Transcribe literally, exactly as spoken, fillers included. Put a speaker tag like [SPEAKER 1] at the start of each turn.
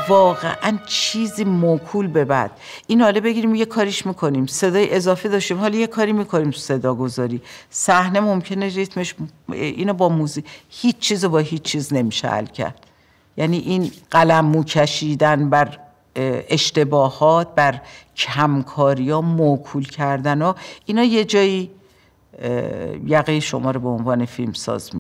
[SPEAKER 1] واقعا چیزی موکول به بعد. این حالا بگیریم یه کاریش میکنیم، صدای اضافه داشتیم، حالا یه کاری میکنیم صدا گذاری، صحنه ممکنه ریتمش اینو با موزیک، هیچ چیزو با هیچ چیز نمیشه حل کرد. یعنی این قلم مو کشیدن بر اشتباهات، بر کمکاری ها، موکول کردن ها، اینا یه جایی یقه شما رو به عنوان فیلم ساز